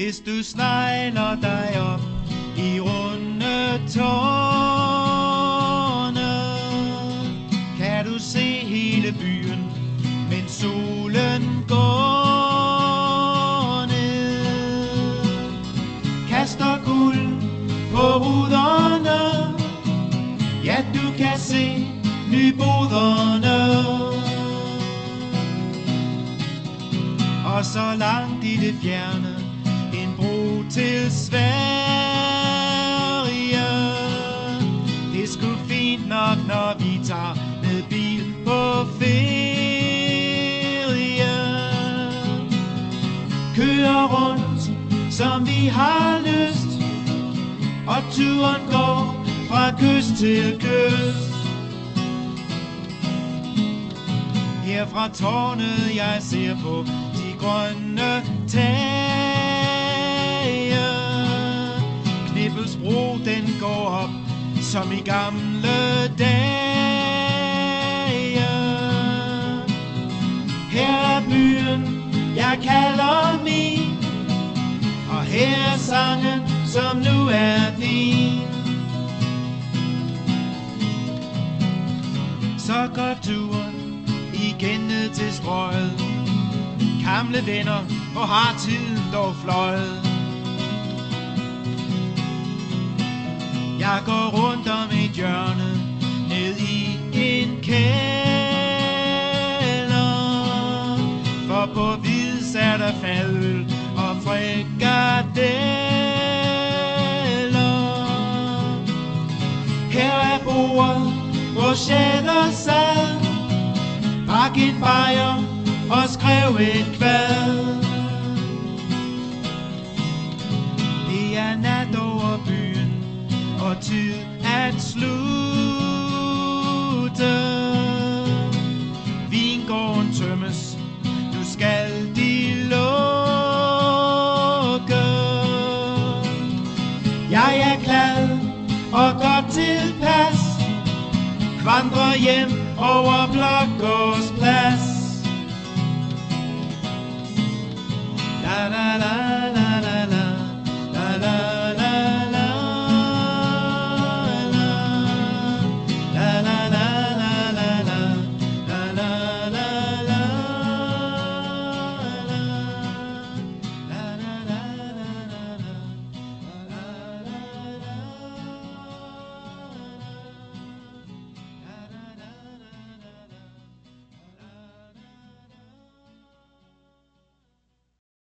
hvis du snegler dig op i runde tårne, kan du se hele byen, mens solen går ned. Kaster guld på ruderne, ja, du kan se nyboderne. Og så langt i det fjerne, en bro til Sverige. Det er sgu fint nok, når vi tager med bil på ferie. Kører rundt, som vi har lyst, og turen går fra kyst til kyst. Her fra tårnet jeg ser på de grønne tage. Knippelsbro den går op som i gamle dage. Her er byen jeg kalder min, og her er sangen som nu er din. Så går turen igen ned til Strøget. Gamle venner, hvor har tiden dog fløjet. Jeg går rundt om et hjørne, ned i en kælder. For på Hvids er der fadøl og frikadeller. Her er bordet, hvor Shader sad, drak en bajer og skrev et kvad. Det er nat over byen, og tid at slutte. Vingården tømmes, nu skal de lukke. Jeg er glad og godt tilpas, vandrer hjem over Blågårds Plads.